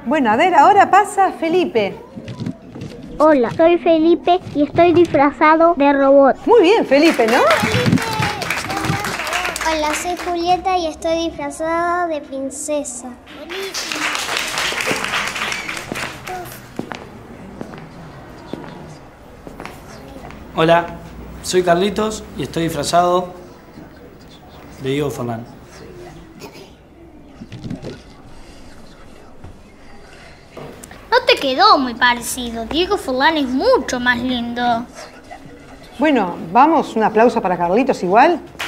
Bueno, a ver, ahora pasa Felipe. Hola, soy Felipe y estoy disfrazado de robot. Muy bien, Felipe, ¿no? Hola, soy Julieta y estoy disfrazada de princesa. Hola, soy Carlitos y estoy disfrazado de Diego Forlán. No te quedó muy parecido. Diego Forlán es mucho más lindo. Bueno, vamos, un aplauso para Carlitos igual.